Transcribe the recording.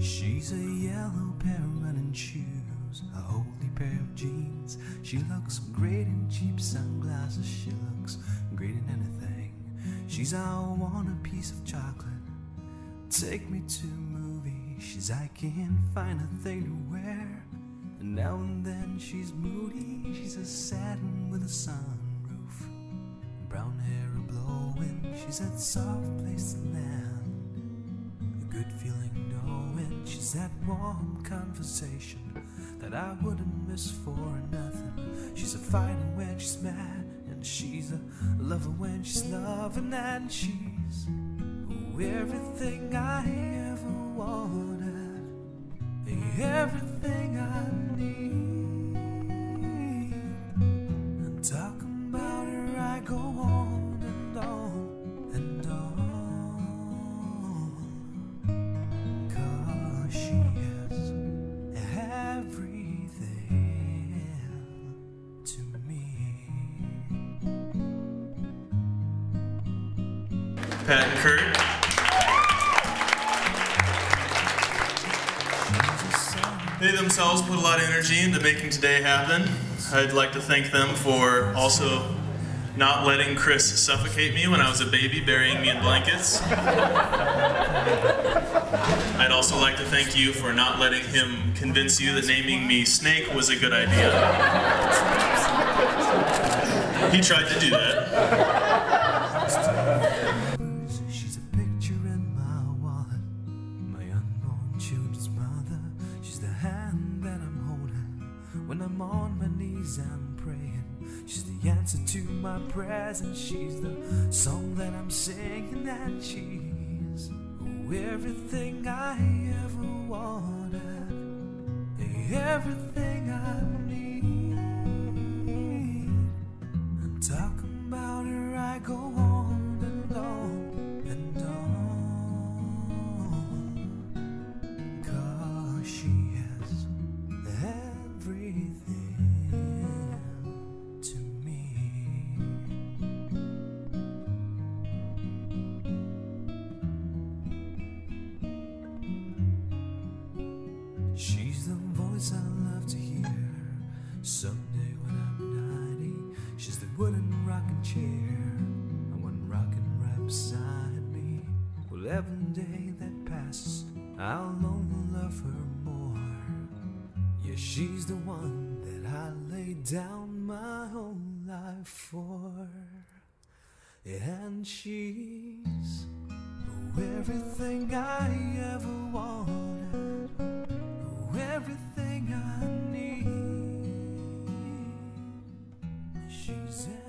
She's a yellow pair of running shoes, a holy pair of jeans. She looks great in cheap sunglasses. She looks great in anything. She's I want a piece of chocolate, take me to a movie. She's I can't find a thing to wear, and now and then she's moody. She's a satin with a sunroof, brown hair a blowing. She's that soft place to land, a good feeling knowing. She's that warm conversation that I wouldn't miss for nothing. She's a fighter when she's mad, and she's a lover when she's loving. And she's everything I ever wanted, everything I need. And talking about her I go on and on and on, 'cause she is everything to me. Pat and Kurt. They themselves put a lot of energy into making today happen. I'd like to thank them for also not letting Chris suffocate me when I was a baby, burying me in blankets. I'd also like to thank you for not letting him convince you that naming me Snake was a good idea. He tried to do that. She's a picture in my wallet, my unborn children's mother. She's the hand that I'm holding when I'm on my knees and praying. She's the answer to my prayers, and she's the song that I'm singing. And she's everything I ever wanted, everything I need. And talking about her I go on and on and on, 'cause she is everything to me. She's the voice I love to hear someday when I'm 90. She's the wooden rocking chair, and one rocking right beside me. Well, every day that passes I'll only love her more. Yeah, she's the one that I laid down my whole life for. And she's everything I ever wanted, everything I need. She's